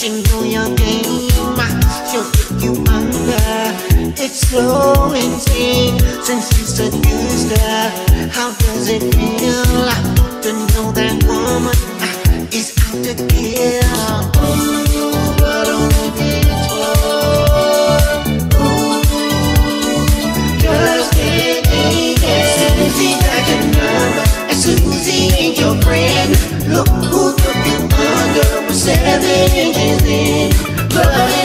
She know your game, she'll put you under. It's so insane since you seduced her. How does it feel to know that woman is out to kill? But only this one. Just can't take it. Susie got your number, and Susie ain't your friend. Look who took you under, was 7 inches in. But